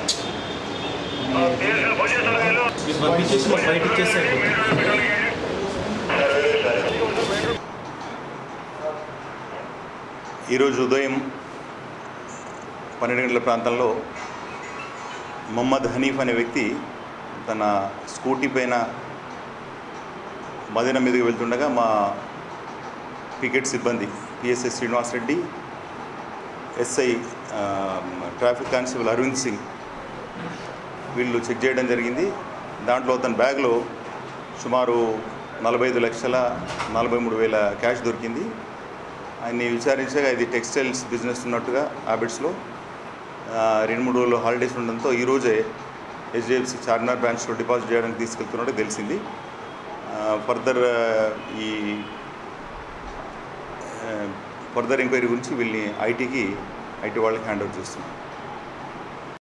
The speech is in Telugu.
మీరు పంపించేసి మాకు బయట ఇచ్చేస్తే ఈరోజు ఉదయం 12 గంటల ప్రాంతంలో మొహమ్మద్ హనీఫ్ అనే వ్యక్తి తన స్కూటీ పైన మదీనా మీదుగా వెళ్తుండగా మా పికెట్ సిబ్బంది PSI Srinivas Reddy, SI traffic constable Aravind Singh వీళ్ళు చెక్ చేయడం జరిగింది. దాంట్లో తన బ్యాగ్లో సుమారు 45,43,000 క్యాష్ దొరికింది. ఆయన్ని విచారించగా ఇది టెక్స్టైల్స్ బిజినెస్ ఉన్నట్టుగా హ్యాబిట్స్లో 2-3 రోజులు హాలిడేస్ ఉండడంతో ఈరోజే హెచ్డిఎఫ్సి చార్మినార్ బ్రాంచ్లో డిపాజిట్ చేయడానికి తీసుకెళ్తున్నట్టు తెలిసింది. ఫర్దర్ ఎంక్వైరీ గురించి వీళ్ళని ఐటీ వాళ్ళకి హ్యాండ్ ఓవర్ చేస్తున్నాం.